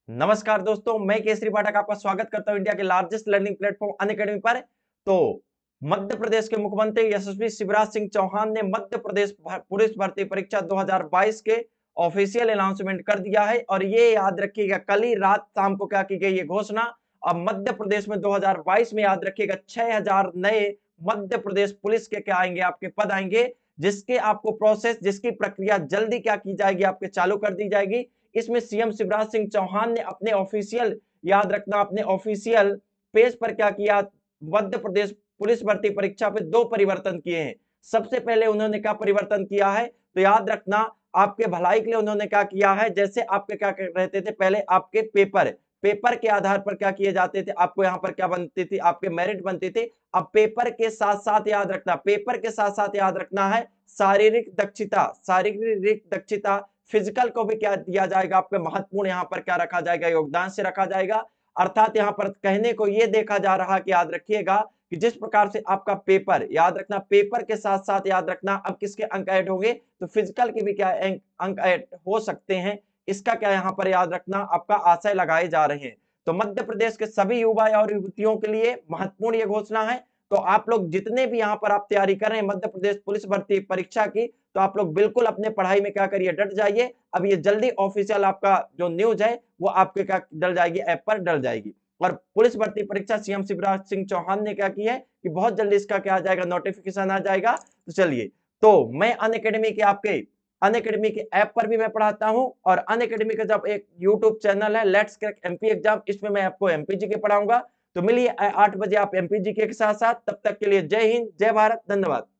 नमस्कार दोस्तों, मैं केसरी पाठक आपका स्वागत करता हूं इंडिया के लार्जेस्ट लर्निंग प्लेटफॉर्म अनअकैडमी पर। तो मध्य प्रदेश के मुख्यमंत्री यशस्वी शिवराज सिंह चौहान ने मध्य प्रदेश पुलिस भर्ती परीक्षा 2022 के ऑफिशियल अनाउंसमेंट कर दिया है। और ये याद रखिएगा, कल ही रात शाम को क्या की गई ये घोषणा। अब मध्य प्रदेश में 2022 में याद रखिएगा 6000 नए मध्य प्रदेश पुलिस के क्या आएंगे, आपके पद आएंगे, जिसके आपको प्रोसेस, जिसकी प्रक्रिया जल्दी क्या की जाएगी, आपके चालू कर दी जाएगी। इसमें सीएम शिवराज सिंह चौहान ने अपने ऑफिशियल, याद रखना, अपने ऑफिशियल पेज पर क्या किया, मध्य प्रदेश पुलिस भर्ती परीक्षा पे दो परिवर्तन किए हैं। सबसे पहले उन्होंने क्या परिवर्तन किया है, तो याद रखना, आपके भलाई के लिए उन्होंने क्या किया है, जैसे आपके क्या रहते थे पहले, आपके पेपर पेपर के आधार पर क्या किए जाते थे, आपको यहाँ पर क्या बनती थी, आपके मेरिट बनती थी। अब पेपर के साथ साथ याद रखना, पेपर के साथ साथ याद रखना है शारीरिक दक्षता, शारीरिक दक्षता फिजिकल को भी क्या दिया जाएगा, आपके महत्वपूर्ण यहाँ पर क्या रखा जाएगा, योगदान से रखा जाएगा। अर्थात यहाँ पर कहने को ये देखा जा रहा कि याद रखिएगा कि जिस प्रकार से आपका पेपर, याद रखना, पेपर के साथ साथ याद रखना अब किसके अंक ऐड होंगे, तो फिजिकल के भी क्या अंक ऐड हो सकते हैं। इसका क्या यहाँ पर याद रखना, आपका आशय लगाए जा रहे हैं। तो मध्य प्रदेश के सभी युवा और युवतियों के लिए महत्वपूर्ण ये घोषणा है। तो आप लोग जितने भी यहाँ पर आप तैयारी कर रहे हैं मध्य प्रदेश पुलिस भर्ती परीक्षा की, तो आप लोग बिल्कुल अपने पढ़ाई में क्या करिए, डट जाइए। अब ये जल्दी ऑफिशियल आपका जो न्यूज है वो आपके क्या डल जाएगी, ऐप पर डल जाएगी। और पुलिस भर्ती परीक्षा सीएम शिवराज सिंह चौहान ने क्या की है कि बहुत जल्दी इसका क्या आ जाएगा, नोटिफिकेशन आ जाएगा। तो चलिए, तो मैं अनअकैडमी के आपके अनअकैडमी के ऐप पर भी मैं पढ़ाता हूं, और अनअकैडमी का जब एक यूट्यूब चैनल है लेट्स क्रैक एमपी एग्जाम, इसमें मैं आपको एमपीजी के पढ़ाऊंगा। तो मिलिए 8 बजे आप एमपीजी के साथ साथ। तब तक के लिए जय हिंद, जय भारत, धन्यवाद।